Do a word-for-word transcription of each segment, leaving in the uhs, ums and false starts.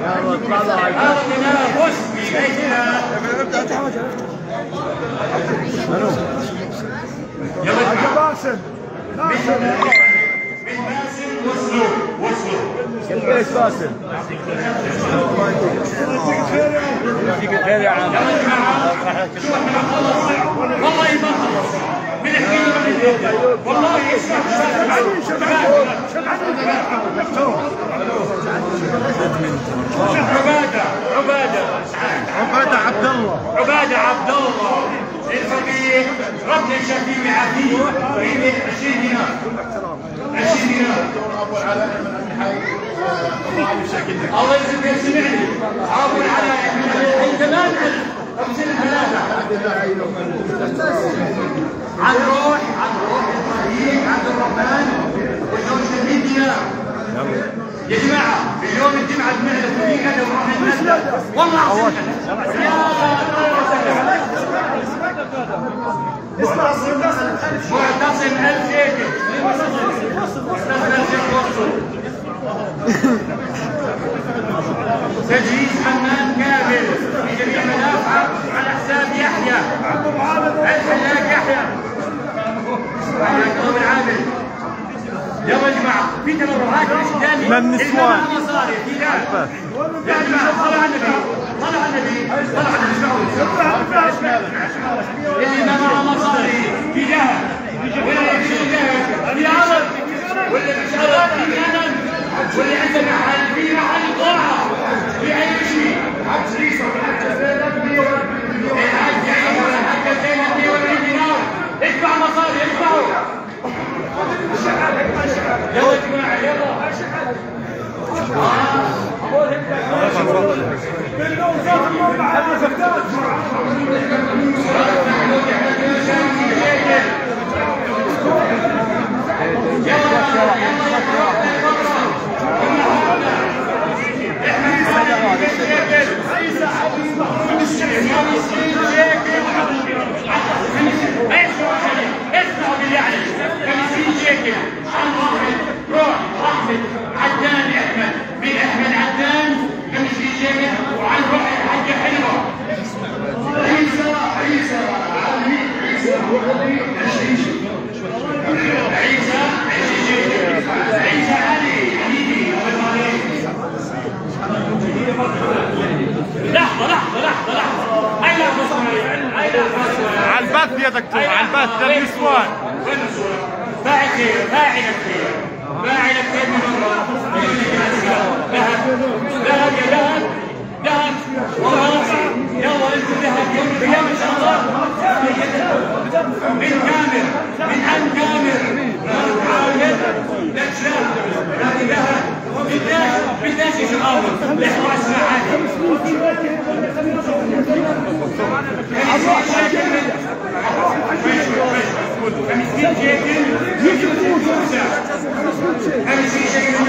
هذا تنافس في بيتنا. يلا يا باسم. من باسم وصلوا وصلوا. كيف باسم؟ يعطيك الخير يا عم. والله ما خلص. من الحين والله يسمع عبادة عبادة عبادة عبد الله عبادة عبد الله الفقيه ربنا يشفيه ويعافيه ويبيع عشرين دينار عشرين دينار. الله يجزيك يسمعني ابو العلاء من الحين كمان خمسين ثلاثة عن روح عن روح الطريق عبد الرحمن واليوم ثمانين دينار. يا جماعة اليوم الجمعة بنعرف في هذا وراح ننزل والله عظيم معتصم ألف شيكل تجهيز حمام كامل لجميع منافعه على حساب يحيى الحلاق يحيى حياكم العامل. يلا يا جماعه في تبرعات ثاني من النسوان مصاري في ذلك. يا جماعه صلوا على النبي صلوا على النبي صلوا على النبي. اللي ما معه مصاري في ذهب ولا في ذهب في عرض ولا في عرض في غنم واللي عنده محل في محل ضاعه في اي شيء حتى ريسه حتى زينب حتى زينب مئة وأربعين دينار. ادفع مصاري ادفعوا. يلا يا جماعه يلا. اسمعوا بالله عليك خمسين شيكل عن واحد روح رحمة عدنان احمد من احمد عدنان خمسين شيكل وعن روح الحاجة حلوة عيسى عيسى عيسى عيسى عيسى علي حبيبي لحظة لحظة لحظة لحظة أي لحظة أي لحظة على البث يا دكتور على البث للنسوان. وين النسوان؟ فاعل خير فاعل خير فاعل خير من الله. ذهب ذهب يا ذهب ذهب والله يلا انتم ذهب يوم القيامة ان شاء الله من كامل من عن كامل عاقل لجنة هذه ذهب بالداش بالداش يشغل لحظة اسمع عادي خمسين شيكل خمسين شيكل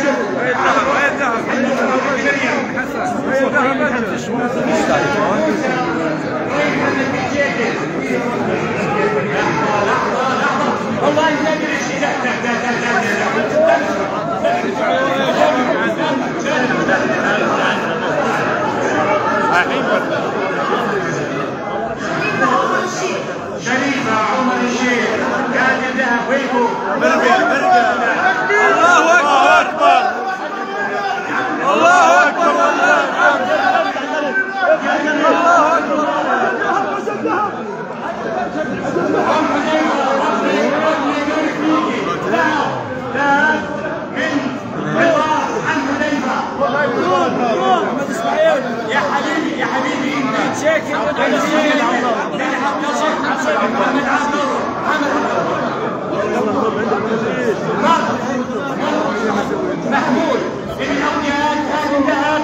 والله لا ادري ايش شريفة عمر الشيخ كاتب ذهب ويكو برقة برقة. الله أكبر الله أكبر الله يا حبيبي يا حبيبي شيكل محمد عبد الله محمود من اولياء هذا الذهب.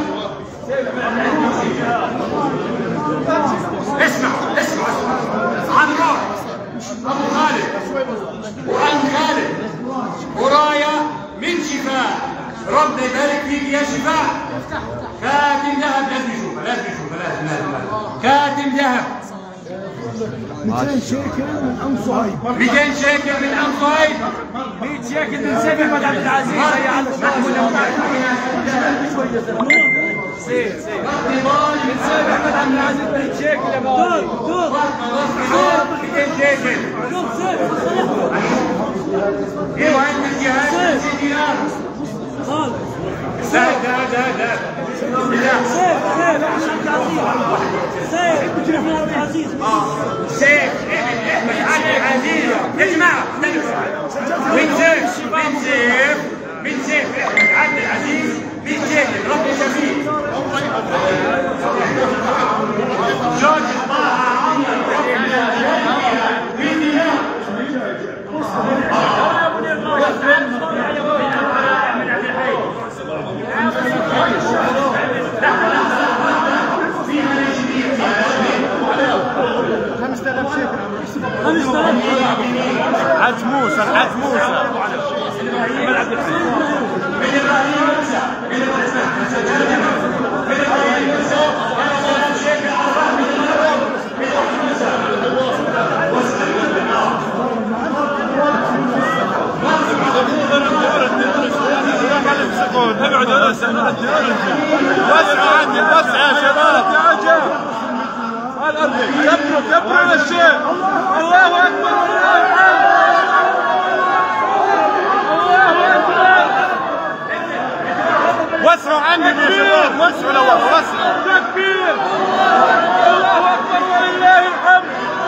اسمع اسمع عن روح ابو خالد وعن خالد ورايا من شفاء ربنا يبارك فيك يا شفاء. كاتم ذهب لازم يشوفها لازم يشوفها لازم لازم كاتم ذهب مئتين شيكل من ام صهيب مئتين شيكل من ام صهيب مئة شيكل من سيف محمد عبد العزيز. سيف سيف من سيف احمد عبد العزيز مئة شيكل يا بابا دور دور مئتين شيكل دور سيف ايوه انت الجهاز ستين دينار خالد لا لا لا لا سيف سيف احمد عزيز سيف عبد العزيز سيف احمد عبد العزيز يا جماعه من سيف من سيف من سيف احمد عبد العزيز مئة شيكل ربي شفيق جورج طه عمر مئة دينار خمسة آلاف شيكل خمسة آلاف حاج موسى الحاج موسى ابعدوا وسعوا عندي وسعوا يا شباب يا عجل كبروا كبروا للشيخ الله اكبر والله الحمد الله اكبر وسعوا عني يا شباب وسعوا لو وسعوا تكبير الله اكبر ولله الحمد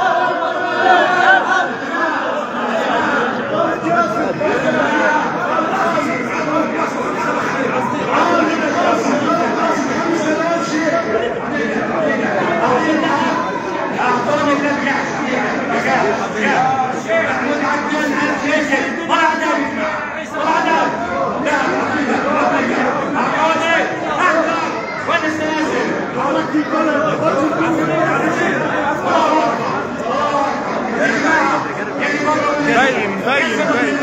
باين باين باين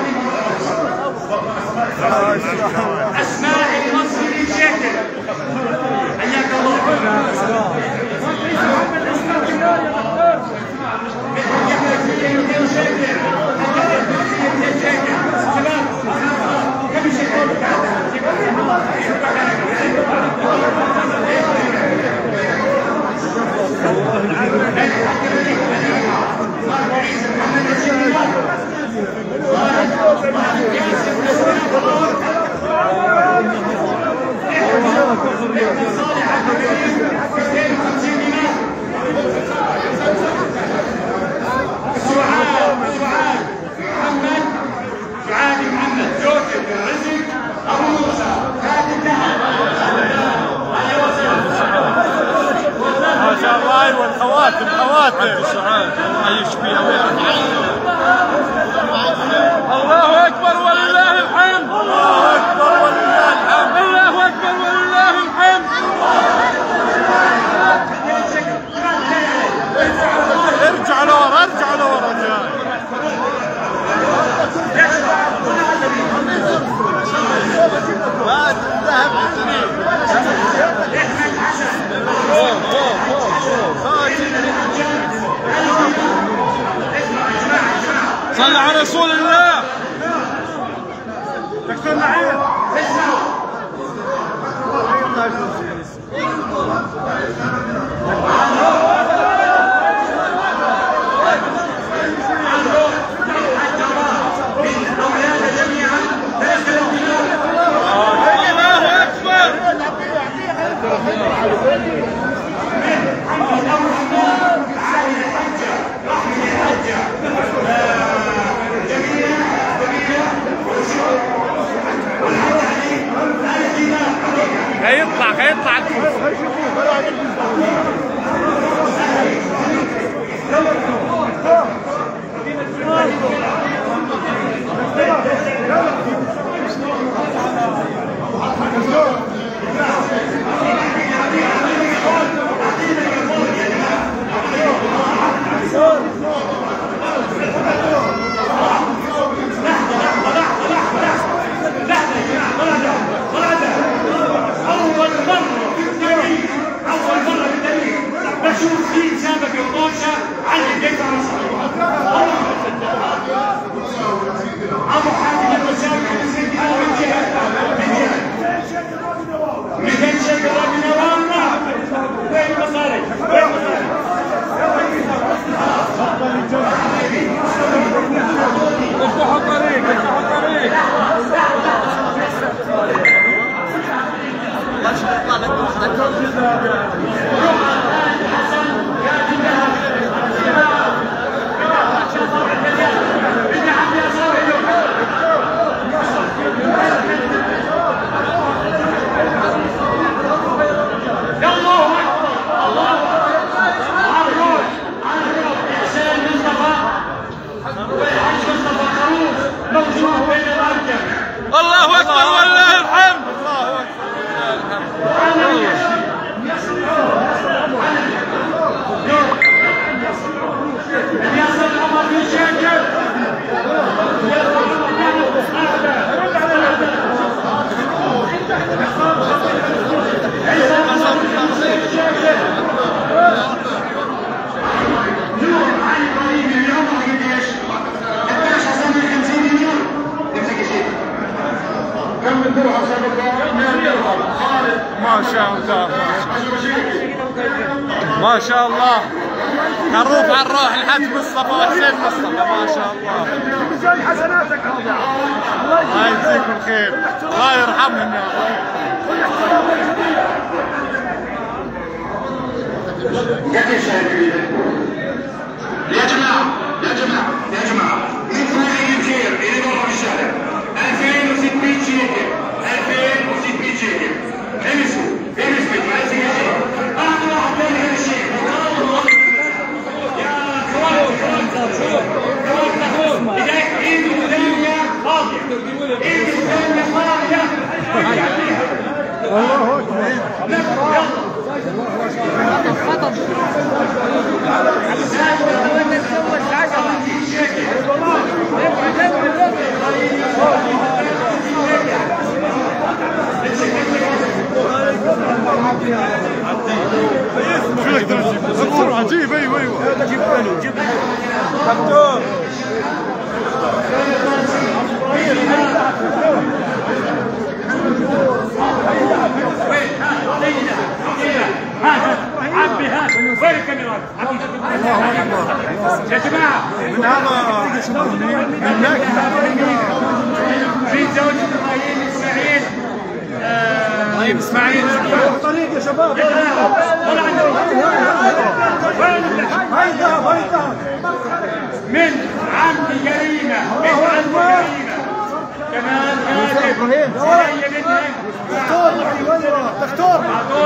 اسماء المصري شكل حياك الله والخواتم خواتم سعاد الله يشفيها ويرحمها الله اكبر ولله الحمد الله اكبر ولله الحمد الله اكبر ولله الحمد ارجع لورا ارجع لورا جاي بعد الذهب صل على رسول الله دكتور نعيم هيطلع هيطلع الكرسي أول مرة في التاريخ أول مرة الله اكبر ولله الحمد. الله اكبر ولله ما شاء الله ما شاء الله. خروف على الروح الحاج مصطفى وحسين مصطفى ما شاء الله. ميزان حسناتك هذا. الله يجزيكم الخير. الله يرحمهم يا يا جماعة يا جماعة يا جماعة ندفع أي خير إلى بره الشارع. ألفين وستمية شيكل ألفين وستمية شيكل. امسوا امسوا ألف شيكل. أنا راح أقول هذا الشيء. يا اخوان إذا إيده ثانية فاضية إيده ثانية فاضية الله اكبر. خطب شو عجيب. ايوه ايوه جيب له جيب دكتور. عبي هات وين الكاميرات؟ يا جماعة من هذا من في زوجة ابراهيم اسماعيل ابراهيم اسماعيل طريق يا شباب. طلع هيدا هيدا من عمي كريمة من عمي كريمة كمان كاتب جاية منهم دكتور دكتور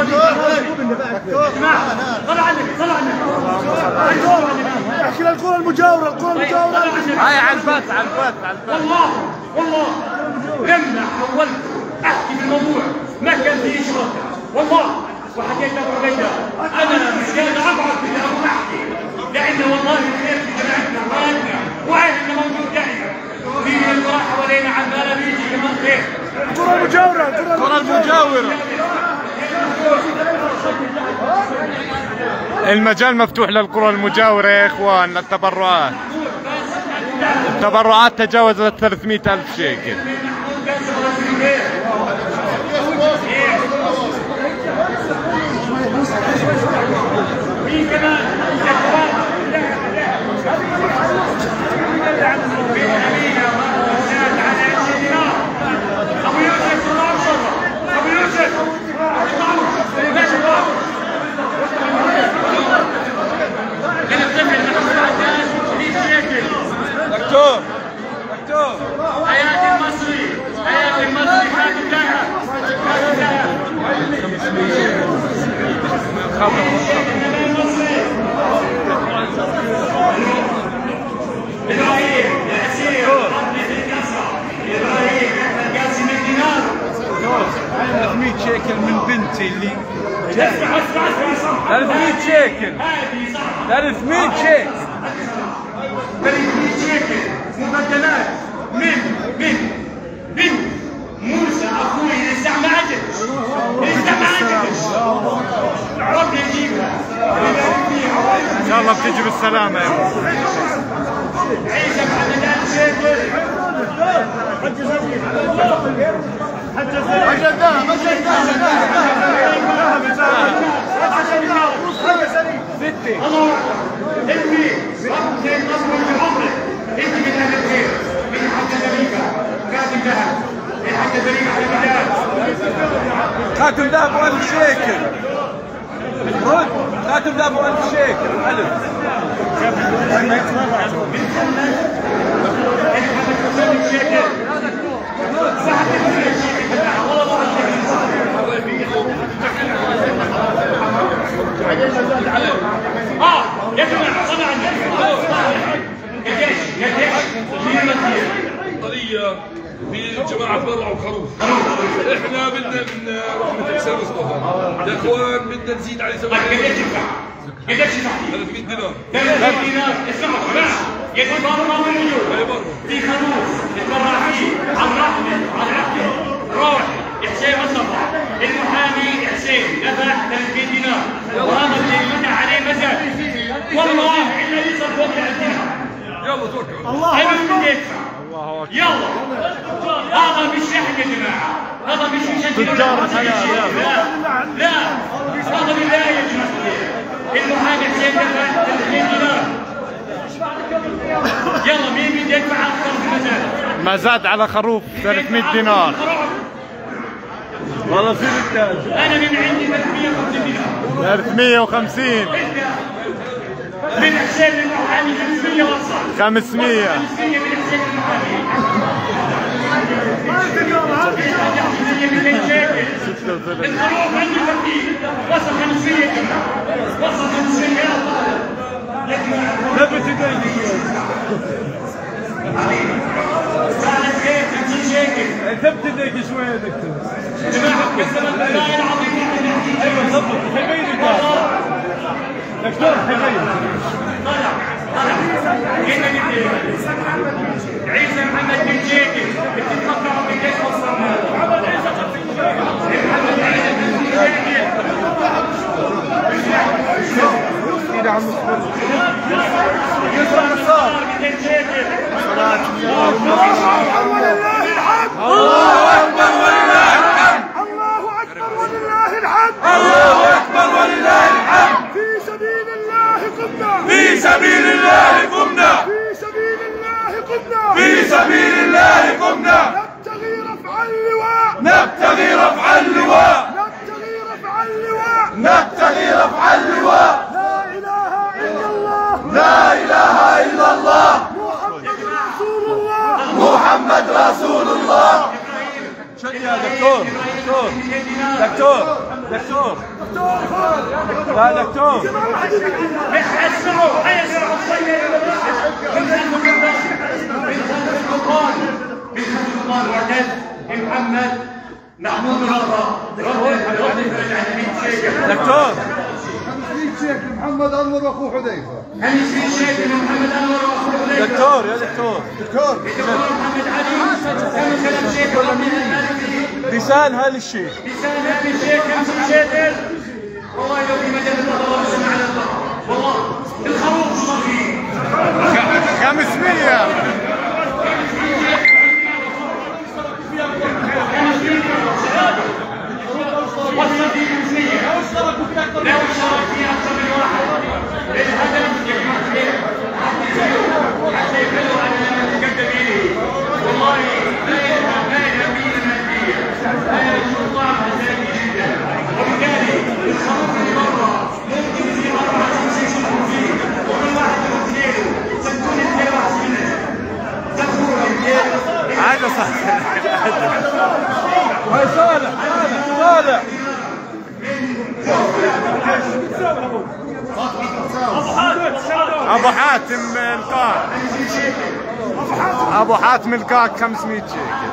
جماعة طلع عنك طلع عنك احكي للقرى المجاورة القرى المجاورة. هاي على البث على البث على البث. والله والله لما حاولت احكي بالموضوع ما كان في شرطة والله. وحكيت ابو عبيده انا مش قادر اقعد بدي اقوم احكي لانه والله الخير في جماعتنا وحالتنا واهلنا موجود دائما في القرى حوالينا عماله بيجي كمان خير. القرى المجاورة القرى المجاورة. المجال مفتوح للقرى المجاورة يا اخوان للتبرعات. التبرعات تجاوزت ثلاثمئة ألف شيكل. مين كمان؟ ابو يوسف ابو يوسف دكتور دكتور حياة المصري حياة المصري كاتب لها كاتب لها ابراهيم الاسير ابراهيم احمد قاسم الدينار ثلاثمئة شيكل من بنتي اللي اسمع اسمع اسمع ثلاثمئة شيكل هذه صح ثلاثمئة شيكل ثلاثمئة شيكل مقدمات من من من موسى اخوي لسه ما عدتش لسه ما عدتش ربنا يجيبها ان شاء الله بتجي بالسلامة يا ابو. عيسى محمد ال شيكل الله انتي ربك مصر في عمرك انت من اهل الخير من حتى ذريبه كاتب ذهب من حتى ذريبه على البلاد خاتم ذهب ألف شيكل. رد خاتم ذهب ألف شيكل. ألف. اه يا جماعه طبعا قديش قديش قضية في جماعة برع وخروف. احنا بدنا من رحمة الإنسان مصطفى يا اخوان بدنا نزيد عليه ثمانية. قديش يدفع؟ قديش يدفع؟ ثلاثمية دينار. ثلاثمية دينار اسمعوا جماعه يدي برا ويجوا في خروف يتبرع فيه عن رحمه عن رحمه روح حسين مصطفى المحامي حسين دفع ثلاثمية دينار وهذا اللي مدى عليه مزاج والله الا يصل فوق الدينار. يلا توكل. الله اكبر. الله اكبر. يلا هذا مش شحن يا جماعه، هذا مش مشجع تجار حلال. لا لا هذا بالله يا جماعه. المحامي حسين دفع ثلاثمية دينار. يلا مين بده يدفع اكثر في المزاد؟ ما زاد على خروف ثلاثمية دينار. والله في التاج. انا من عندي ثلاثمية وخمسين دينار. ثلاثمية وخمسين. من حسين المحامي خمسمية وصل. خمسمية. خمسمية من حسين المحامي. مئتين شيكل. الخروف عندي فتيل وصل خمسمية كمان. وصل خمسمية. ثبت ايديك. صارت كيف خمسين شيكل. ثبت ايديك شوي يا دكتور. جماعة قسم بالله العظيم. ايوه ضبط حبيبك دكتور حبيبك. طلع طلع هنا نبدا عيسى محمد بن شيكل بتتوقعوا من ايش وصلنا؟ محمد عيسى محمد عيسى بن شيكل كده عم نصبر. بن شيكل الله اكبر ولله الحمد. الله اكبر ولله الحمد. الله اكبر ولله الحمد. في سبيل الله قمنا. في سبيل الله قمنا. في سبيل الله قمنا. في سبيل الله قمنا. نبتغي رفع اللواء. نبتغي رفع اللواء. نبتغي رفع اللواء. نبتغي رفع اللواء. لا اله الا الله. لا اله الا الله. محمد رسول الله. محمد رسول الله. شد يا دكتور دكتور دكتور دكتور لا دكتور اسمعوا اسمعوا الصيد من خلف السلطان من خلف السلطان معتز محمد محمود رضا دكتور شيخ محمد انور واخوه حذيفه. خمسين شيكل محمد انور واخوه حذيفه. دكتور يا دكتور دكتور محمد علي خمسة شيكل لسان هذا الشيخ. لسان هذا الشيخ خمسة شيكل. والله لو في مجال الله سمع على الله والله الخروف صار فيه خمسمية. وصل في خمسمية. لو اشترك فيه اكثر من واحد الهدف يا جماعه الخير حتى يبعدوا عن المقدمين. والله لا يلهم لا يلهم الماديه لا يلهم طعمها زاكي جدا. وبالتالي الخروف اللي برا ممكن يصير اربعه خمسه يشوفوا فيه وكل واحد له اثنين صدقوني اثنين وعشرين صدقوني اثنين. هذا صح. هاي صالح صالح صالح. ابو حاتم الكاك. ابو حاتم الكاك خمسمية شيكل.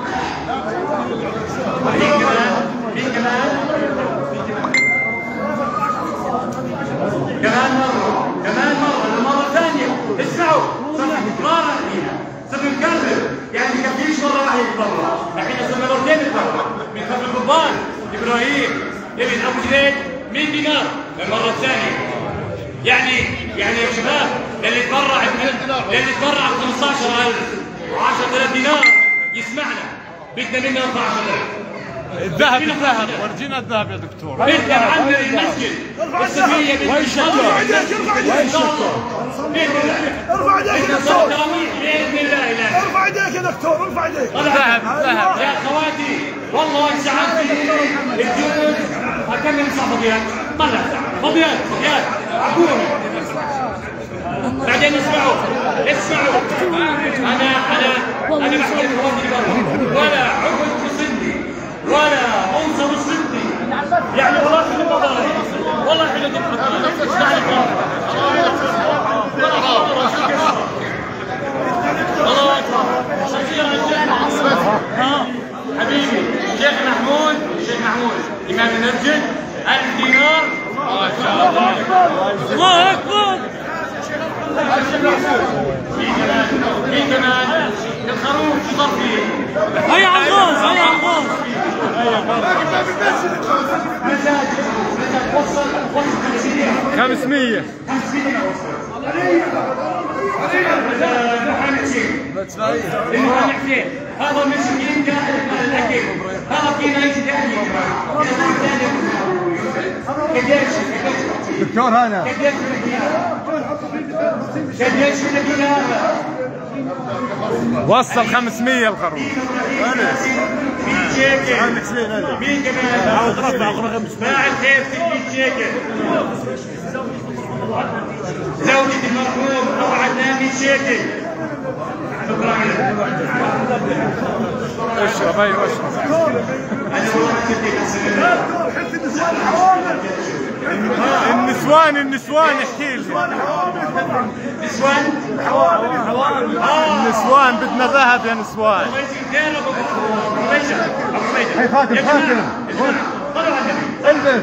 مين كمان؟ مين كمان؟ كمان مرة كمان مرة المرة الثانية اسمعوا صرنا تكرارا فيها صرنا نكرر يعني كفيش مرة واحدة يتبرع الحين صرنا مرتين نتبرع من خلف القضبان ابراهيم ابن ابو جريد مئة دينار المرة الثانية. يعني يعني يا شباب اللي تبرع اللي تبرع ب خمسطعش ألف وعشرة آلاف دينار يسمعنا بدنا منه أربعة عشر ألف. الذهب الذهب ورجينا الذهب يا دكتور. انت عندنا المسجد السفيه وين شكور؟ وين شكور؟ ارفع ايديك يا دكتور. باذن الله لا ارفع ايديك يا دكتور، ارفع ايديك. الذهب الذهب يا اخواتي والله ساعات الجنود اكمل صح فضيات طلع فضيات فضيات عبوني بعدين اسمعوا اسمعوا انا انا انا بحكي اخواتي برا ولا عقد تصدي ولا انصر الصدي يعني والله حلو مضاري والله حلو ضبط اسمع لي الله اكبر ها حبيبي شيخ محمود شيخ محمود امام المسجد ألف دينار ما شاء الله الله اكبر في كمان في كمان الخروف شو صار فيه؟ هيا على الغاز هيا على الغاز مساجد مساجد وصل وصل خمسمية هذا مسكين كان الاكل هذا فينا يجي قديش دكتور هنا قديش قديش المدينه وصل خمسمية الخروف. مية شيكل مين كمان باع الخير ستمية شيكل زوجة المرحوم أبو عدنان مية شيكل شكرا اشرب ايوه اشرب. النسوان النسوان احكي لي. نسوان النسوان بدنا ذهب يا نسوان. هي خاتم خاتم البس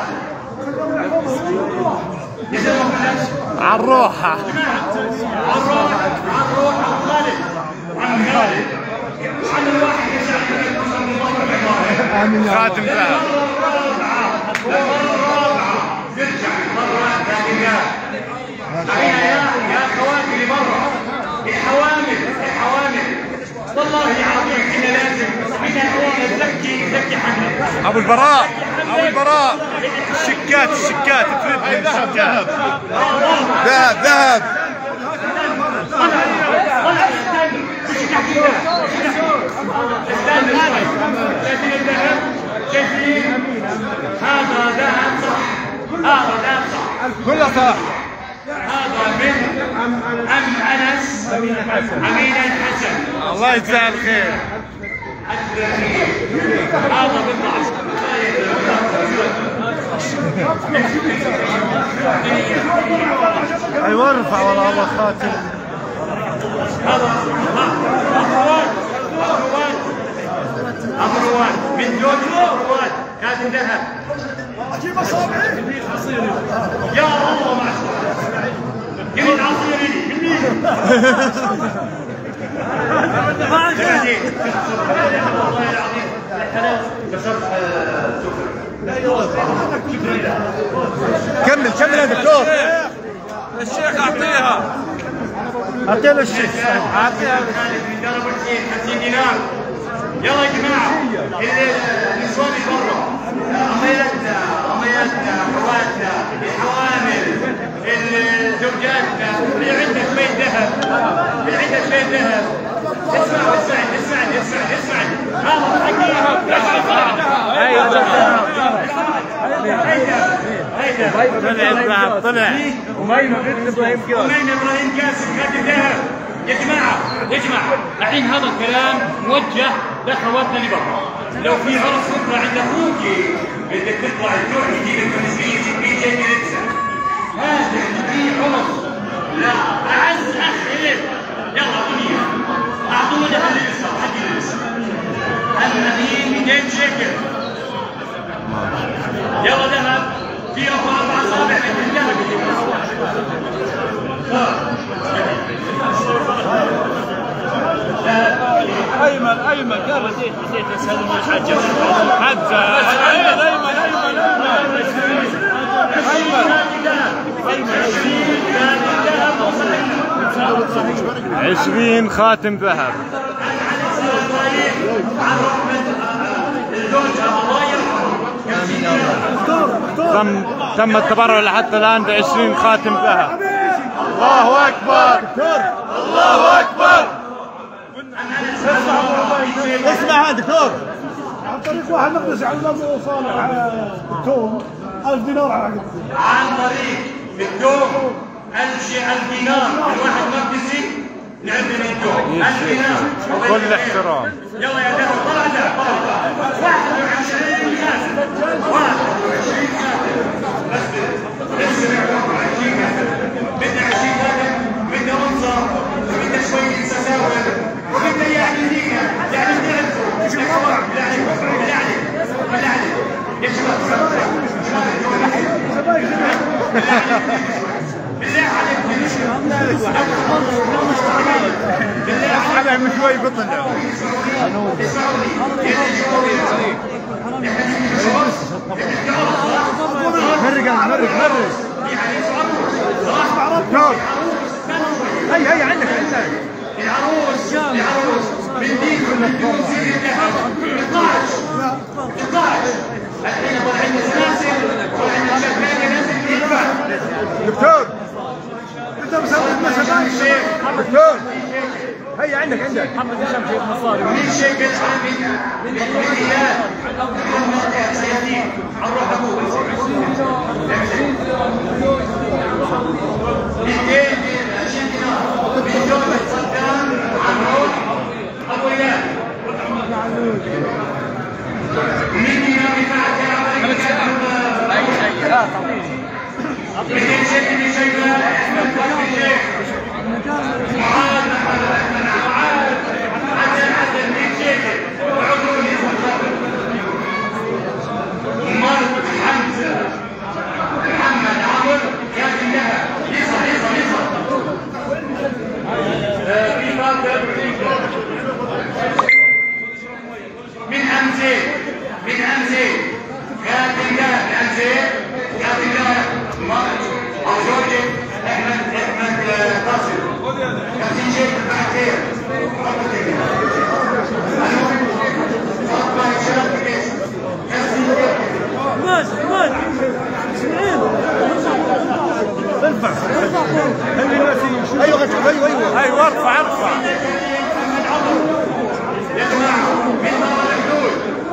على الروحة عن روح عن روح عن خالد عن خالد عن الواحد خاتم ذهب. ترجع مرة ثانية يا اخواتي اللي برا الحوامل الحوامل والله العظيم كنا لازم من الحوامل نزكي نزكي حقنا. ابو البراء ابو البراء الشكات الشكات افرد من الشكات. ذهب ذهب طلع استنى مش تحكي استنى شايفين الذهب شايفين هذا ذهب صح هذا ذهب صح كله صح. هذا من أم أنس أمين الحسن الله يجزاه الخير. هذا بالضعف ايوه ارفع والله الله خاتم. هذا أبروان أبروان أبروان من جوج أبروان كاتب ذهب اجيب اصابعي. يا الله معصوم جيب العصير لي من مين؟ ما عندي والله العظيم انا كسرت كمل كمل يا دكتور. الشيخ اعطيها اعطي له الشيخ. اعطيها. خمسين دينار يلا يا جماعه النسوان اللي برا امياتنا امياتنا اخواتنا الحوامل زوجاتنا اللي عندها شويه ذهب اللي عندها شويه ذهب اسمع اسمع اسمع اسمع اسمع هذا حقيقه طلع الذهب طلع. أميمة إبراهيم قاسم كاتب ذهب. يا جماعة يا جماعة الحين هذا الكلام موجه لأخواتنا اللي برا. لو في عرس بكرة عند أخوك بدك تطلع تروح تجيب خمسمية ستمية جنيه لبسة. هذا في عرس لا أعز أخ إلك يلا أغنية أعطونا ذهب للبسة حق اللبسة. الأمين مئتين شيكل. يلا ذهب في أربع أصابع من الذهب. ايمن ايمن قال نسيت نسيت اسال الحاج حتى ايمن ايمن ايمن عشرين خاتم ذهب. عن رحمة لزوجها الله يرحمها. تم تم التبرع لحتى الآن ب عشرين خاتم ذهب. الله أكبر. الله أكبر. اسمع هذا دكتور. عن طريق واحد نقدس على الله صالح التوم ألف دينار على عن طريق التوم ألف ألف دينار من واحد مقدسي نعمل التوم ألف دينار. كل احترام. يلا يا دهر طلع ده واحد وعشرين خاتم. واحد وعشرين خاتم. بس بس عشرين خاتم. بدنا عشرين خاتم. بدنا أنصر. بدنا شوية تساؤل. وبدنا يعني نية يعني نعرفه. بالله عليك بالله عليك بالله عليك. ايش بالله عليك بالله على من شوي بطل. مرق مرق مرق. هي هي عندك عندك. العروس العروس من دين من زين الذهب اثني عشر اثني عشر. الحين طالعين سلاسل طالعين شباب نازل يدفع. دكتور انت مسوي مسابقه. دكتور هي عندك عندك محمد هشام شيخ مصاري مين شيكل عامل بالريال الموقع سيدين نروح ابوه اثنين عشرين دينار من دولة صدام عمرو ابو ريال مين دينار يفعل كلام لا طبيعي مين شيكل من شيبان احمد فخر الشيخ معاذ معاذ عدل عدل مين شيكل وعقول مرض حمزه محمد عمرو كاتب لها يصح يصح يصح في فاضل من همزه من همزه كاتب لها من همزه كاتب لها مرض او زوجة احمد احمد قاسم كاتب شيء بعد خير ماشي ماشي اسمعين ارفع ايوه ايوه ايوه ايوه ارفع ارفع. يا جماعه من برا الحدود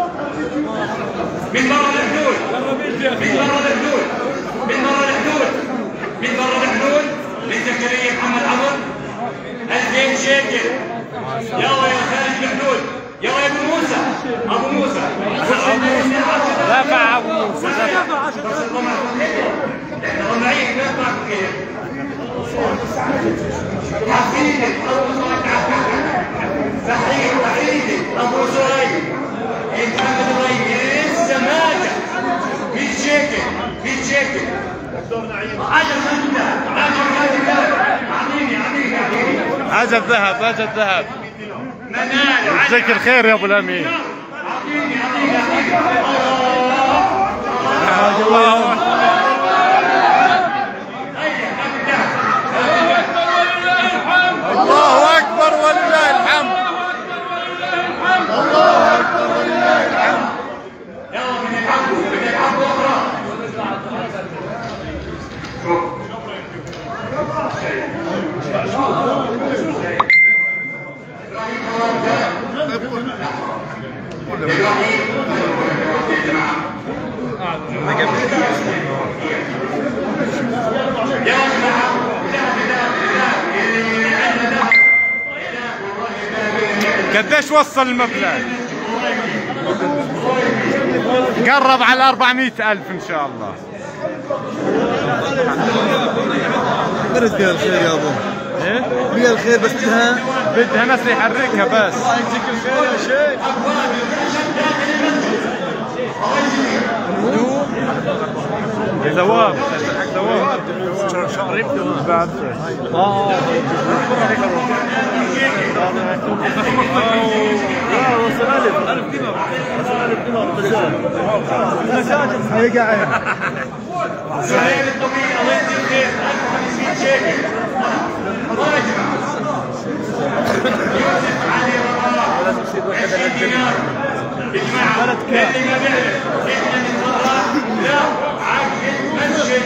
من برا الحدود من برا الحدود من برا الحدود من برا الحدود لزكريا محمد عمر ألفين شيكل. يلا يا خارج الحدود يلا يا ابو موسى ابو موسى دافع ابو موسى احنا طماعين ما نطلع كيف حفيدك ابو صحيح وحيدك ابو زهير محمد ابراهيم لسه ماجح مية شيكل مية شيكل عجب ذهب عجب ذهب اعطيني اعطيني اعطيني عجب ذهب عجب ذهب. منال جزاك الخير يا ابو الامين. اعطيني اعطيني اعطيني الله الله اكبر ولله الحمد. الله اكبر ولله الحمد. يلا بدنا نحبه بدنا نحبه اخرى. قديش وصل المبلغ؟ قرب على أربعمئة ألف إن شاء الله. مرد بها الخير يا ابو. ايه؟ بها الخير بس بدها بدها ناس يحركها بس. الله يجزيك الخير يا شيخ. دواب حق دواب شهرين بعد اه وصل ألف ألف دينار وصل ألف دينار مساجد هي قاعد سهيل الطويل الله يجزيه الخير ألف وخمسمئة شيكل راجع يوسف علي رضا عشرين دينار جماعة اللي ما بيعرف احنا نتفرح لا عقد مسجد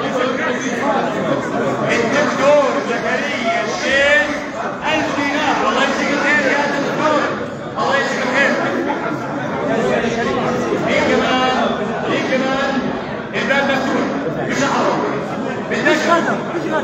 الدكتور زكريا الشيخ ألف دينار. الله يجزيك خير يا دكتور، الله يجزيك خير. مين كمان؟ مين كمان؟ الباب مفتوح بشعره بالنشر.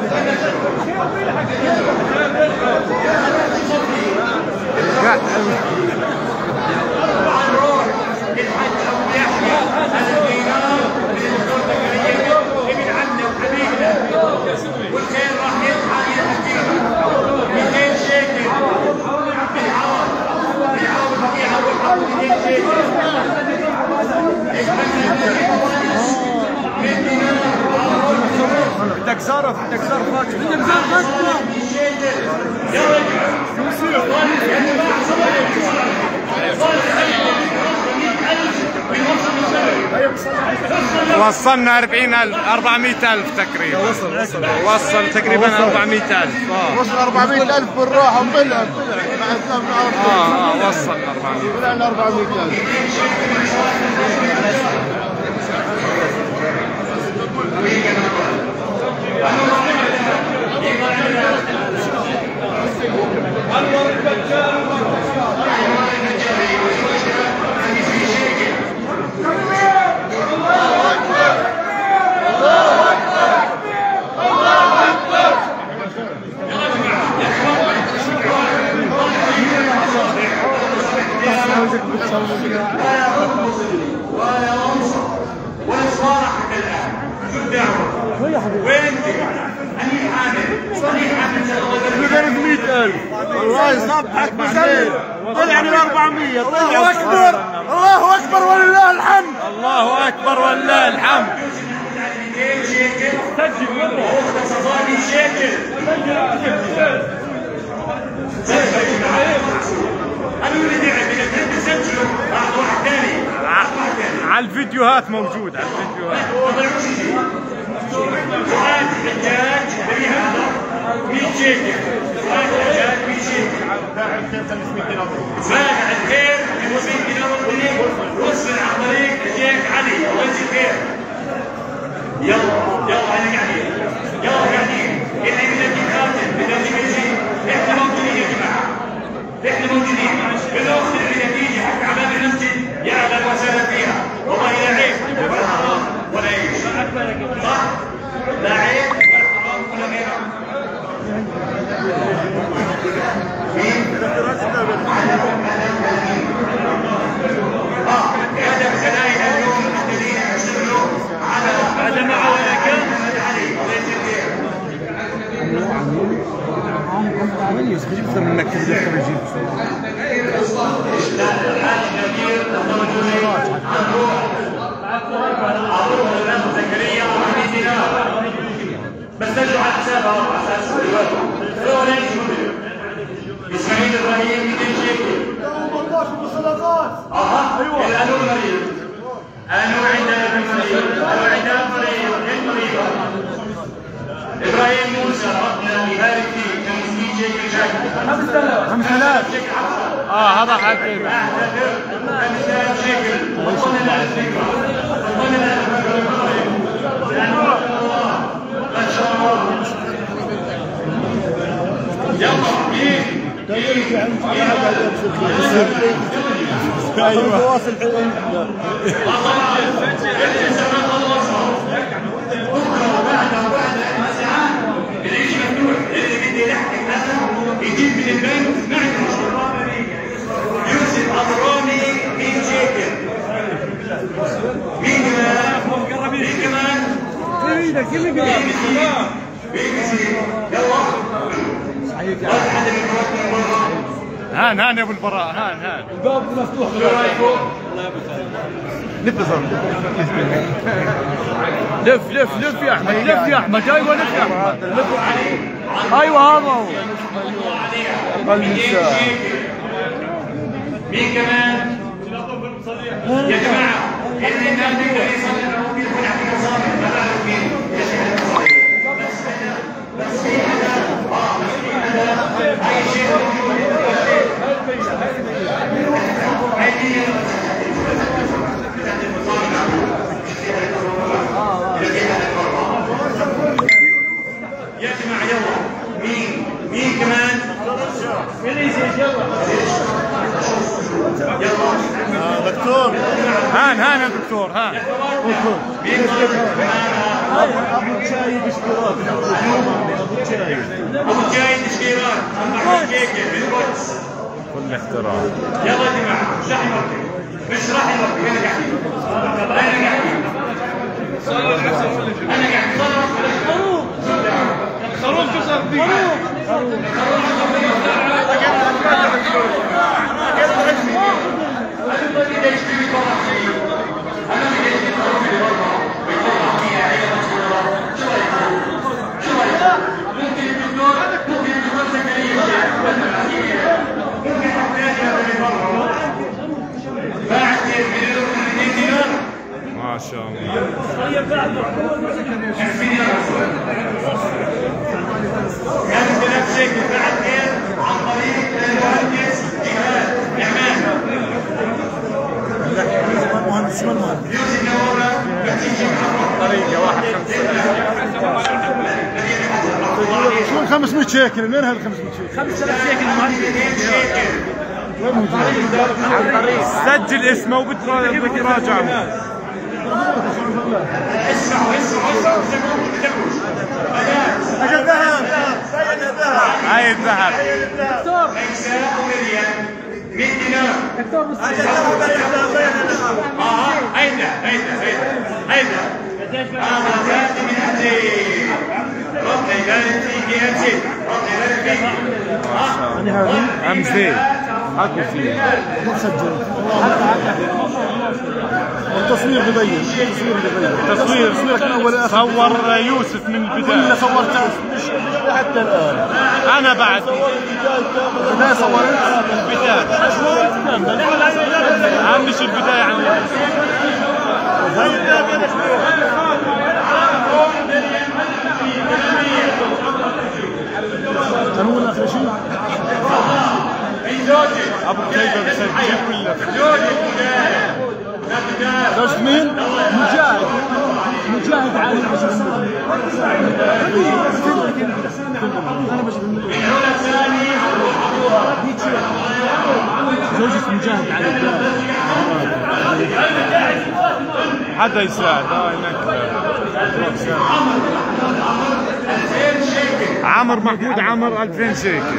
وعن روح الحج أبو يحيى ألف دينار من الدكتور زكريا ابن عمنا وحبيبنا، والخير راح يدفع إلى حكيمة مئتين شيكل بالعوض بالعوض البقيعة والحق مئتين شيكل. بدك صرف بدك صرف بدك صرف وصلنا أربعين ألف أربعمئة ألف تقريبا. وصل وصل وصل تقريبا أربعمئة ألف. وصل أربعمئة ألف بالراحة وبالعب اه اه وصل أربعمئة. طلعنا أربعمئة ألف. ولا صارحك الآن شو الدعوة؟ وين أني حامل أني حامل مئة ألف. الله يصبحك بخير. طلع من أربعمئة. الله أكبر الله أكبر ولله الحمد. الله أكبر ولله الحمد. مئتين شيكل سجل يلا أخت صفاني شيكل سجل أنا ولدي عندي تحب تسجلوا راح واحد ثاني على الفيديوهات موجود على الفيديوهات. سؤال حجاج بريهة مئة شيكل. سؤال حجاج مئة شيكل. فاعل الخير المسلم إلى وصل عن طريق الشيخ علي الله يجزيه خير. يلا يلا احنا قاعدين يلا قاعدين اللي بدك يقاتل بدك يجي احنا موجودين يا جماعه احنا موجودين. بالاخت اللي بدك يجي حق على باب المسجد يا اهلا وسهلا فيها. والله لا عيب ولا حرام ولا اي شيء صح؟ لا عيب ولا حرام ولا غيره. اه هذا خلايا اليوم الذين يشتغلوا على هذا مع ولا كان علي الله يجزيه خير. اكثر منك تقدر تجيب. لا الحاج نذير عبد الله زكريا أربعمئة دينار بس سجلوا على حسابها على اساس هو لا يجي اسماعيل ابراهيم مئتين شيكل. اها ايوه الانو مريض انو عندنا مريض انو عندنا مريض مريض ابراهيم موسى ربنا يبارك فيك خمسمئة شيكل شاكر. خمسة آلاف. اه هذا حكي اعتذر خمسة آلاف شيكل. وصلنا للفكره وصلنا للفكره يعني ما شاء الله ما شاء الله. يلا مين ايوه واصل يجيب من البنك يوسف أضرامي مئة شيكل. مين كمان؟ مين كمان؟ مين كمان؟ يلا هان هان يا ابو البراء هان هان. الباب مفتوح. لف لف لف لف يا احمد لف يا احمد ايوه لف يا احمد لف. ايوه هذا هو. مين كمان؟ يا جماعه اللي الناس يقدر يصلي لو بيكون عندك صابر ما بعرف مين بس في حدا اه في حدا اي شيء دكتور هان هان يا دكتور هان ابو شاي بشكيرات ابو شاي ابو شاي بشكيرات كل احترام. يلا يا جماعه اشرحي ربك اشرحي ربك انا قاعد انا قاعد صلوا العصر انا قاعد خروف خروف كسر فيه ما شاء الله. كانت بنفسك بعد غير عن طريق المهندس جهاد نعمان مهندس من مهندس يوسف نوره طريقة واحد شو خمسمية شيكل؟ منين هال خمسمية شيكل؟ خمسة آلاف شيكل المهندس وين موجود؟ سجل اسمه وبدك تراجعه. اسمعوا اسمعوا اسمعوا اجل ذهب هاي الذهب. دكتور اجزاء مريم مئة دينار دكتور بس اه هيدا هيدا هيدا هيدا هذا زاد من اجل ربنا يبارك فيك يا امجد ربنا يبارك فيك همزة اكو فيه مسجل التصوير ببين التصوير ببين تصوير تصويرك من اول لاخر صور يوسف من كل البداية. صورت مش حتى الان انا بعد البدايه صورت البداية اهم شيء البداية عن قانون اخر شيء ابو كيفه بسجل ولا درجة مين؟ مجاهد مجاهد عالي زوجة مجاهد عالي حدا يساعد. اه هناك عمر محمود عمر ألفين شيكل.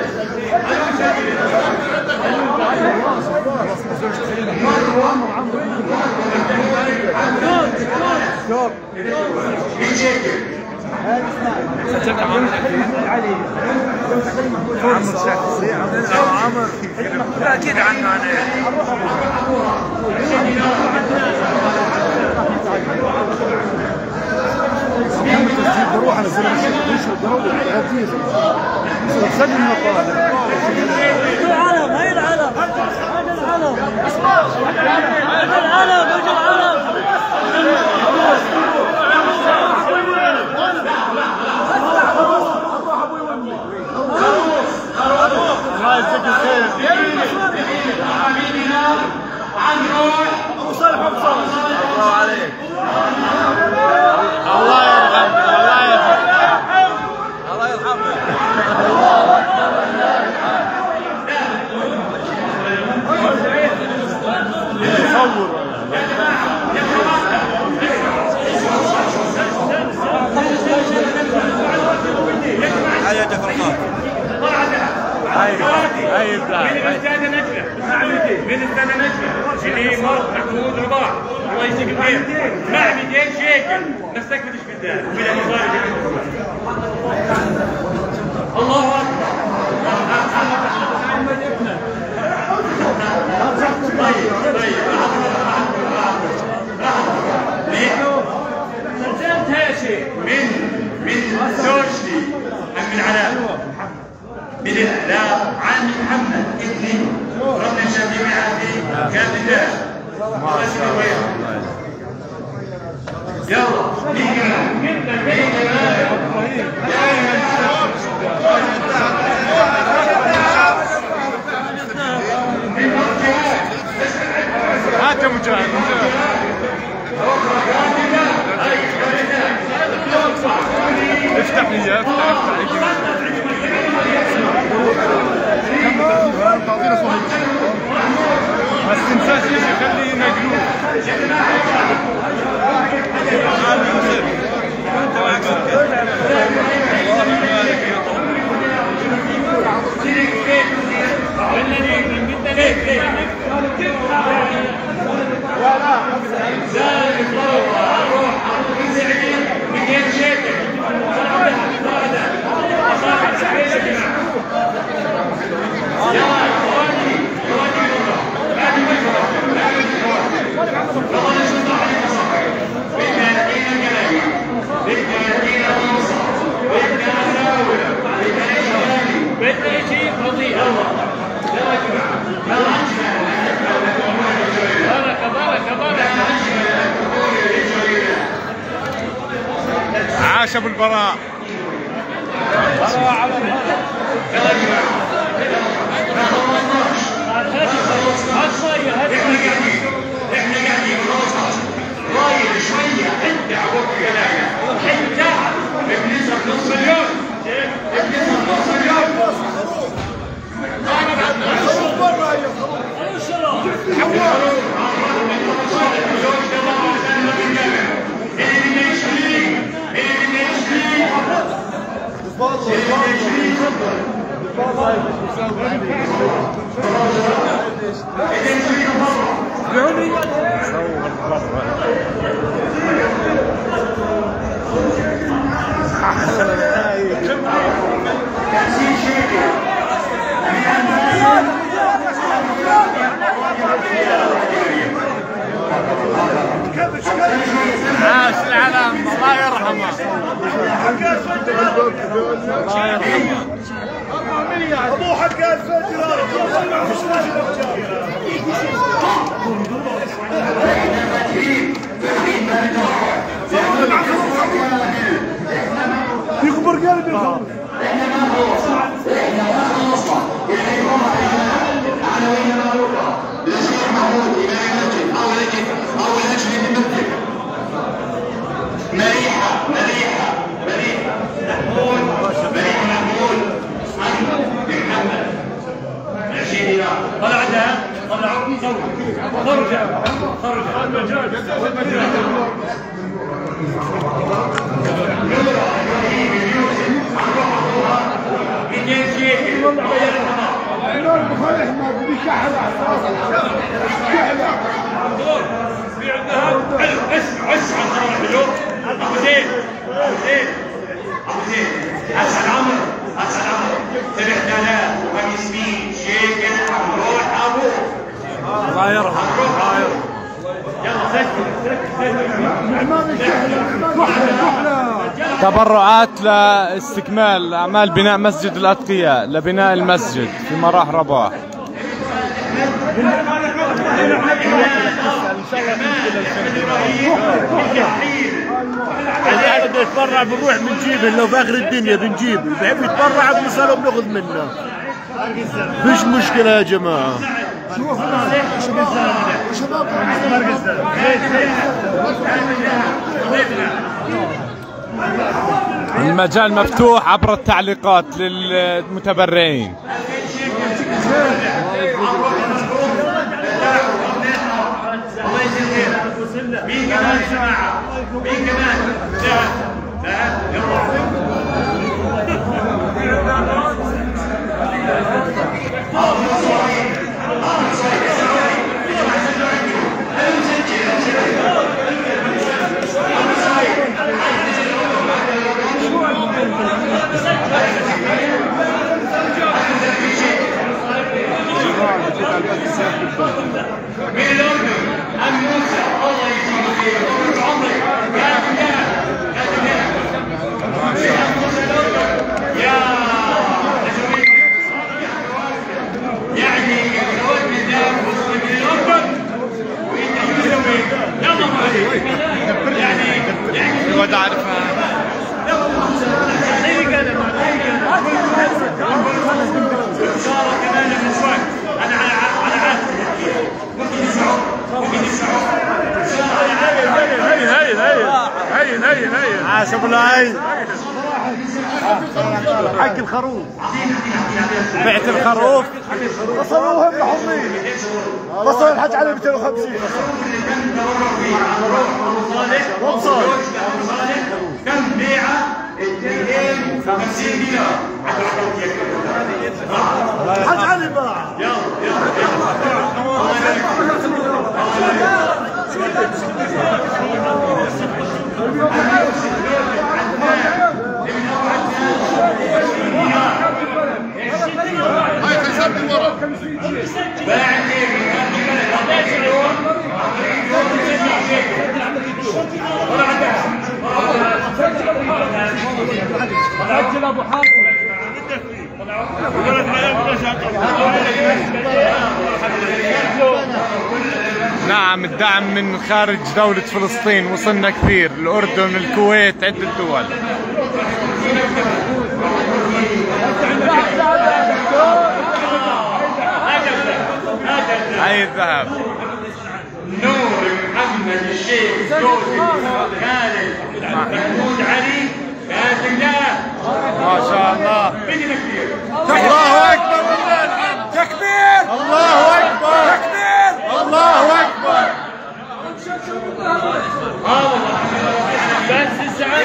عمر اكيد عنه انا بروح على زلمه يشوف الدوري هديه سجل من الطالب العلم هاي العلم هذا العلم هذا العلم هذا العلم الله يجزاك الخير عن روح ابو صالح ابو صالح الله عليك الله يرحمه الله يرحمه الله يرحمه صور هيا جفرقات هاي هاي من الذهب. الاستاذه نجله من الاستاذه نجله اللي هي مرت محمود رباح الله يجزيك الخير مع مئتين شيكل نفسك بدش بالذات وبلا مصاري الله اكبر طيب طيب من من زوجتي من علاء من الإعلام عن محمد ابني ربنا يشفي معافي كابتن ما شاء الله. يلا مين كمان مين كمان هات يا مجاهد. افتح لي افتح افتح عاش ابو البراء. احنا قاعدين رايد شويه حتى عقب كلامنا حتى بنسب نص مليون بنسب نص مليون عاش العلم الله يرحمه. الله يرحمه. ابو حق الفجر يكبر قلبي. مريحة مريحة مريحة محمود مريحة محمود محمد عشرين دينار طلع عندها طلعوا خرج خرج المجال في عندها حلو اسمع اسمع صراحة حلو ابو زيد ابو زيد ابو زيد اسعد عمرو اسعد عمرو سبعة آلاف وخمسمية شيكل نروح ابوه الله يرحمه. الله يرحمه. يلا سجل تبرعات لاستكمال اعمال بناء مسجد الاتقياء لبناء المسجد في مراح رباح. اللي بده يتبرع بنروح بنجيبه، لو باخر الدنيا بنجيبه، اللي بحب يتبرع بنساله بناخذ منه. فيش مشكلة يا جماعة. المجال مفتوح عبر التعليقات للمتبرعين. مين كمان جماعة؟ مين كمان؟ لا لا يلا من الأردن أم موسى الله يجزيه خير طول عمرك يا فلان يا فلان يا يعني الزواج بالذات مسلم من الأردن وأنت شو تسوي؟ يلا ما يعني يعني الواد عارفها. كمان النسوان أنا على على عاد ممكن يسمعوا ممكن يسمعوا هين هين هين هين هين هين عاش ابو العين. حق الخروف بعت الخروف وصلوهم لحظين. وصل الحج على مئتين وخمسين. وصل كم بيعة؟ مئتين وخمسين دينار. الحج علي باع. يلا يلا سجل ابو حاتم. يلا نعم الدعم من خارج دولة فلسطين وصلنا كثير، الأردن، الكويت، عدة دول. هاي الذهب. نور محمد الشيخ جوزي خالد محمود علي بإذن الله. ما شاء الله. الله اكبر والله الحمد. تكبير. الله اكبر. تكبير. الله اكبر. بس السعادة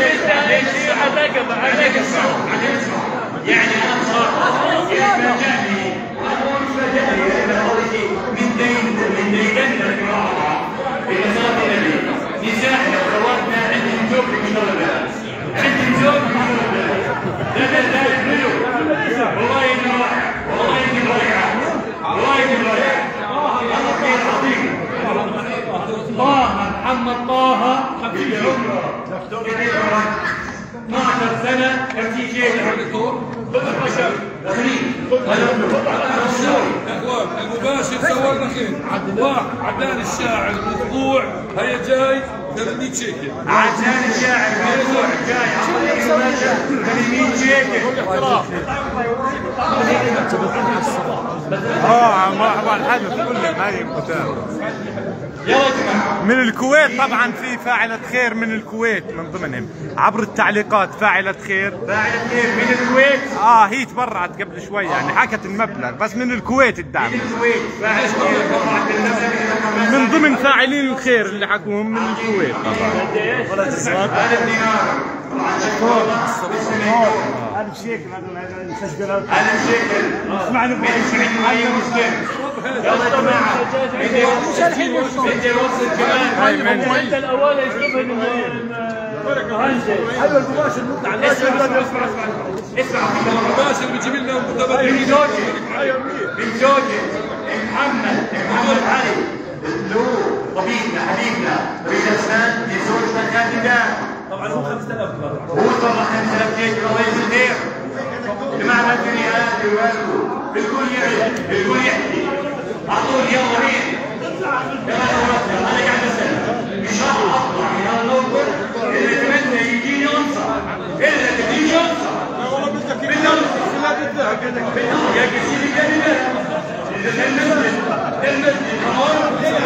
يعني انا بصراحه فاجأني اقول فاجأني من دين من ديننا الكرامه الى صار نسائنا وخواتنا عندهم زوج من البلد، عندهم زوج من البلد. لا لا لا يحملوا والله اني رائع، والله اني رائعه، والله اني رائعه. الله خير عظيم. طه محمد طه حبيبي عمره اثناشر سنة كرتي شيء اخوان المباشر سوى لنا خير. واحد عدنان الشاعر المطبوع هيا جاي ثمانمية شيكل. عدنان الشاعر المطبوع جاي عطني المباشر ثمانمية شيكل. اه عم مرحبا الحدث كله هاي المتابع. من الكويت طبعا في فاعلة خير من الكويت من ضمنهم عبر التعليقات فاعلة خير. فاعلة خير من الكويت. اه هي تبرعت قبل شوي يعني حكت المبلغ بس من الكويت الدعم. من الكويت فاعلة خير برعت المبلغ من ضمن فاعلين الخير اللي حكوهم من الكويت طبعا. هذا الدينار ألف شيكل هذا نسجل ألف شيكل اسمعني من سعيد معين مسلم. يلا يا جماعة بدي بدي اوصل كمان. هاي من انت الاول يشبه المهندس. ايوه المباشر مقطع اسمع اسمع اسمع اسمع المباشر بيجيب لنا متابعين. من زوجي من زوجي محمد محمد علي له طبيبنا حبيبنا طبيب اسنان لزوجنا الكاتبة. طبعا هو خمسة آلاف دولار. هو طبعا خمسة آلاف شيكل الله يجزيه خير. جماعة ما فيني هذا وهذا الكل يعرف الكل يحكي. اعطوني يلا مين؟ يلا شبابنا انا قاعد اسال مش راح اطلع من هالموقف الا اتمنى يجيني انصر الا تجيني انصر. بالله بالله يا كثير كلمه للمسجد للمسجد خلاص.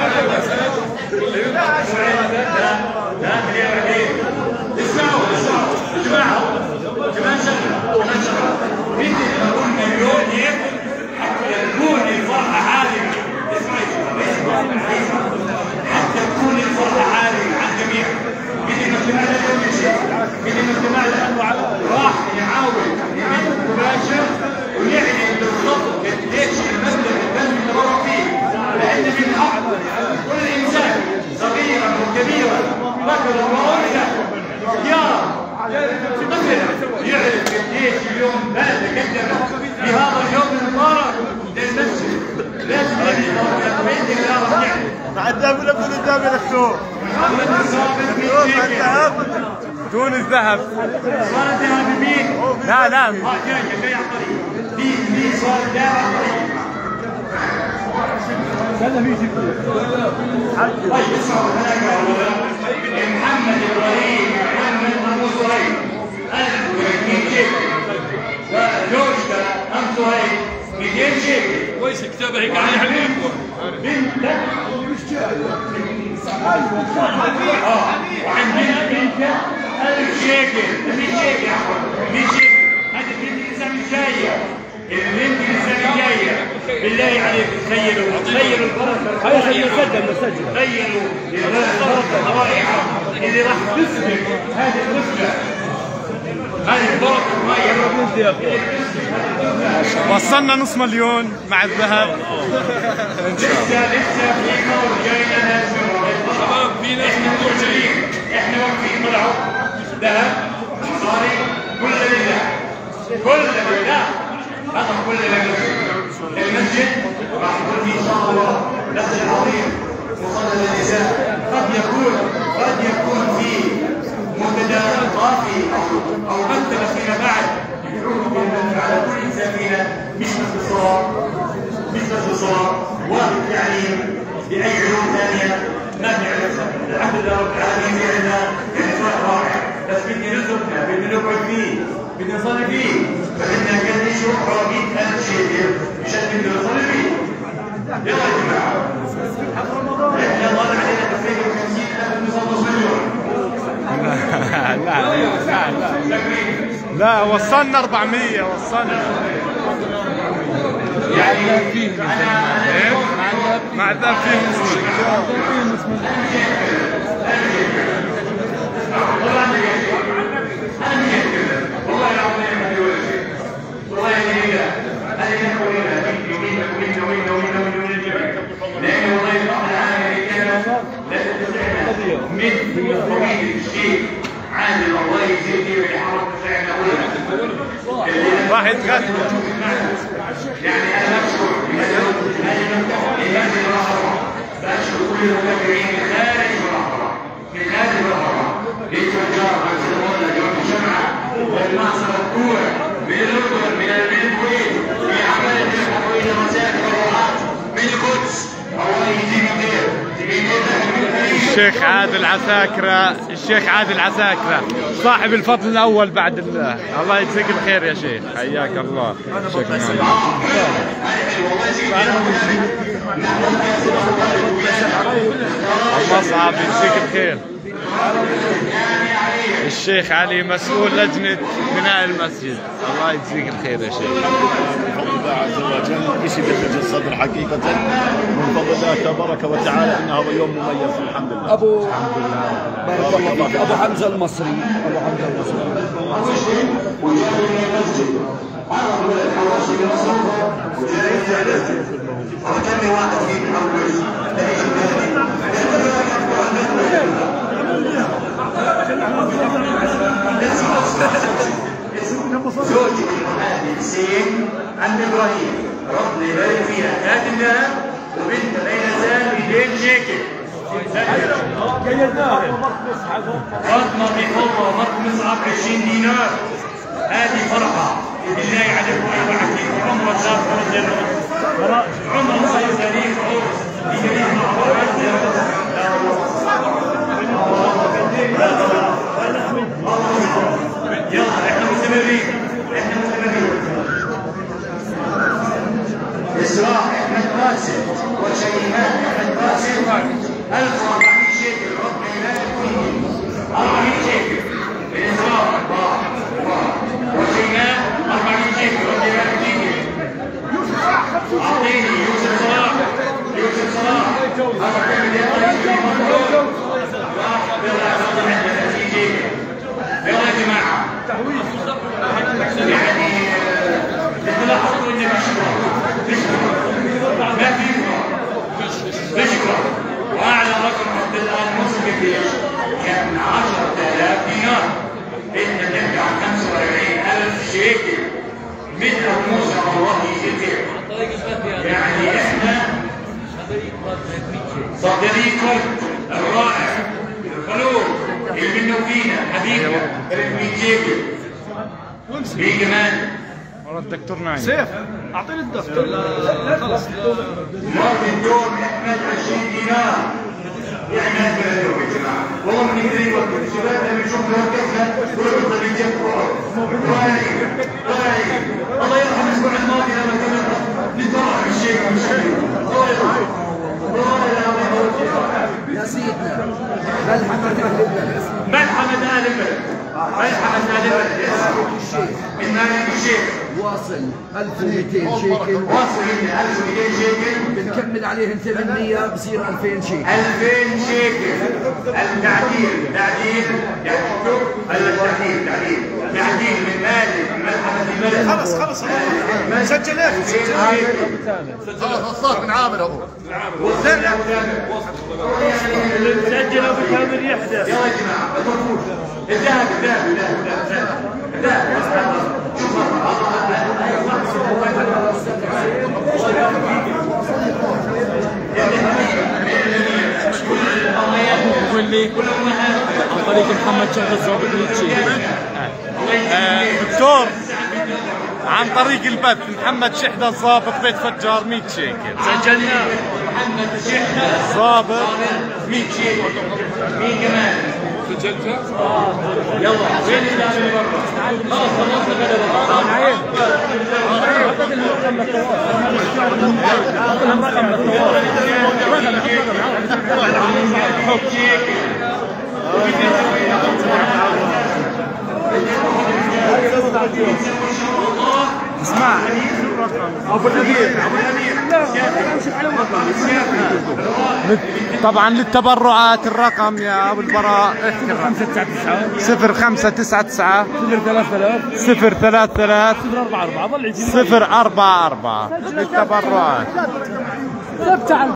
لا لا يا ربيع اسمعوا اسمعوا يا جماعه كمان شغله كمان شغله بدي اقول مليون هيك حتى تكون الفرحه عاليه. اسمعي حتى تكون الفرحه عاليه على الجميع. بدي مجتمعنا اليوم شيء بدي مجتمعنا راح يحاول يمد مباشر ويعلن بالضبط قديش المبلغ اللي تبرع فيه، لان من حق كل انسان صغيرا وكبيرا ذكر وانثى اختيار طفل يعرف قديش اليوم ماذا قدم في هذا اليوم المبارك للمسجد. لازم باذن الله راح نعرف. تعدى من ابن الذهب يا دكتور. محمد الصابر الذهب دون الذهب. صار الذهب بمين؟ لا لا اه جاي جاي على الطريق. في في صار الذهب على الطريق. طيب اسمعوا محمد ابراهيم محمد ابو صهيب ألف ومئتين شيكل وزوجته ام صهيب مئتين شيكل. ويش كتابه هيك عليه عليكم. بنتك اه وعن بنتك ألف شيكل مئة شيكل عفوا مئة شيكل. هذه البنت لسه مش جايه. البنت لسه مش جايه. بالله عليك تخيلوا تخيلوا البركه الرائعه. تخيلوا البركه الرائعه اللي راح تسبق هذه الطفله. هذه البركه الرائعه وصلنا نص مليون مع الذهب. لسه لسه في نور جاي لنا. شباب في ناس احنا موجودين احنا واقفين طلعوا ذهب مصاري كل لله كل لله. هذا كل لله. المسجد راح يكون فيه ان شاء الله مسجد عظيم مصلى للنساء. قد يكون قد يكون فيه منتدى اضافي او مكتبه فيما بعد يدعوكم على كل انسان فينا مش بس الصلاه مش بس الصلاه والتعليم باي علوم ثانيه الحمد لله رب العالمين عندنا فرح رائع، بس بدنا نزورنا، بدنا نقعد فيه، بدنا نصلي فيه، فبدنا قد نشوف مئة ألف شيكل مشان بدنا نصلي فيه. يلا يا جماعة. احنا ضل علينا تقريبا خمسين ألف مصلى مليون. لا لا لا لا لا وصلنا أربعمية وصلنا. يعني انا مع ذا فيه والله العظيم ما في ولا شيء. والله يا جميلة هذه نحن وين وين وين وين وين وين الجبل. لأن والله رب العالمين كان لا تستطيع من طويل الشيء عادل الله يجزيه ويحرك فعلا راح يتغنى. يعني انا بشكر لهذه الرهبه، بشكر كل المتابعين من خارج الرهبه، من خارج الرهبه، للتجار والزملاء يوم الجمعه والمعصر الكوع من الاردن من الكويت في عمل تحويل المساجد والروحات من القدس. الله يجزيه خير. الشيخ عادل عساكرة، الشيخ عادل عساكرة صاحب الفضل الأول بعد الله. الله يجزيك الخير يا شيخ، حياك الله. شكرا. المصعب يجزيك الخير. الشيخ علي مسؤول لجنة بناء المسجد، الله يجزيك الخير يا شيخ. بفضل الله عز وجل شيء يخرج الصدر حقيقة من فضل الله تبارك وتعالى، إنه هو يوم مميز الحمد لله. أبو الحمد لله بارك الله فيك. أبو حمزة المصري، أبو حمزة المصري. زوجتي هذه حسين عند ابراهيم ربنا يبارك فيها خادمها وبنت بين زال مئتين شيكل. فاطمه بفضه ومرت مصعب عشرين دينار. هذه فرحه بالله عليكم يا بعثي عمر صار فرج عمر صار تاريخ عرس بجميع معروفات. يلا احنا مستمرين احنا مستمرين. اسراء احمد قاسم وشيماء احمد قاسم ألف وأربعين شيكل. ربنا يبارك فيهم. أربعين شيكل اسراء وشيماء أربعين شيكل. ربنا يبارك فيهم. اعطيني يوسف صلاح يوسف صلاح هذا كل اللي مبروك. واحد بالله عندنا في شيكل. يلا يا جماعة يعني تلاحظوا ان بشكرة بشكرة ما في بشكرة. واعلى رقم عبد الان مسلم فيش كان عشرة آلاف دينار. احنا بنحكي عن خمسة وأربعين ألف شيكل. مثل موسى الله يجزيه. يعني احنا صديقكم الرائع الخلوق اللي منه فينا حبيبنا مئة شيكل. في كمان والله الدكتور نايم. سيف اعطيني الدفتر. خلص مارتن دوم احمد عشرين دينار. يعني ما نقدر اليوم يا جماعه والله ما نقدر نوقف الشباب لما يشوفوا هالكفه ويفضل يجيبوا رايق رايق. الله يرحم الاسبوع الماضي لما كنا نتبرع بالشيء والشيء. الله يرحم الله يرحم يا سيدنا ملحمة أهل البلد. ملحمة أهل البلد. ملحمة أهل البلد. من مالك الشيخ واصل ألف ومئتين شيكل. واصل هنا ألف ومئتين شيكل. بنكمل عليهم ثمانمية بصير ألفين شيكل. ألفين شيكل. التعديل تعديل يعني شوف التعديل تعديل تعديل من مالك من ملحمة البلد. خلص خلص سجل ايه خلاص صار من عامر ابو سجل ابو كامل يحدث. يلا يا جماعه الطرفوش الذهب الذهب الذهب الذهب الذهب. قول لي عن طريق محمد شهد الضابط ميتشي. دكتور عن طريق البث محمد شحدة الضابط بيت فجار مية شيكل. سجلنا محمد شحنة صابر مين شيء مين كمان سجلتها؟ يلا وين الناس اللي برا خلاص خلصنا كده اسمع ابو الامير ابو الامير طبعا للتبرعات الرقم يا ابو البراء صفر خمسة تسعة تسعة صفر ثلاث ثلاث صفر ثلاث ثلاث صفر أربعة أربعة ظل صفر أربعة أربعة للتبرعات.